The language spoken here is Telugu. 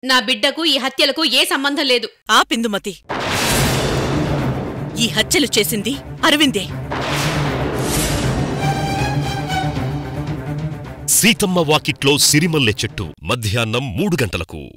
నా బిడ్డకు ఈ హత్యలకు ఏ సంబంధం లేదు. ఇందుమతి, ఈ హత్యలు చేసింది అరవిందే. సీతమ్మ వాకిట్లో సిరిమల్లె చెట్టు మధ్యాహ్నం 3 గంటలకు.